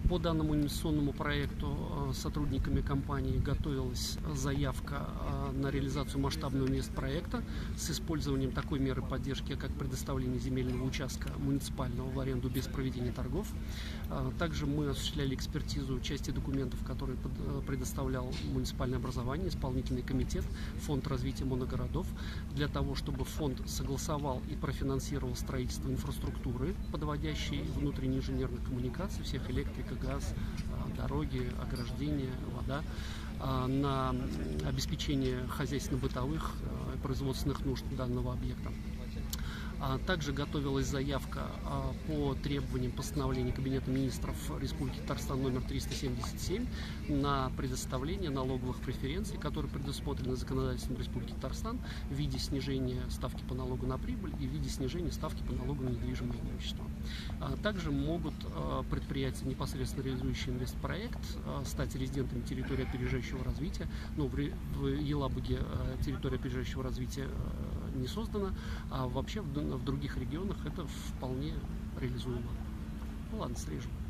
По данному инвестиционному проекту сотрудниками компании готовилась заявка на реализацию масштабного инвестпроекта с использованием такой меры поддержки, как предоставление земельного участка муниципального в аренду без проведения торгов. Также мы осуществляли экспертизу части документов, которые предоставлял муниципальное образование, исполнительный комитет, фонд развития моногородов, для того, чтобы фонд согласовал и профинансировал строительство инфраструктуры, подводящей внутренние инженерные коммуникации, всех электрика, газ, дороги, ограждения, вода, на обеспечение хозяйственно-бытовых производственных нужд данного объекта. Также готовилась заявка по требованиям постановления Кабинета министров Республики Татарстан номер 377 на предоставление налоговых преференций, которые предусмотрены законодательством Республики Татарстан в виде снижения ставки по налогу на прибыль и в виде снижения ставки по налогу на недвижимое имущество. Также могут предприятия, непосредственно реализующие инвестпроект, стать резидентами территории опережающего развития. В Елабуге территория опережающего развития не создана, а вообще в других регионах это вполне реализуемо. Ну ладно, срежем.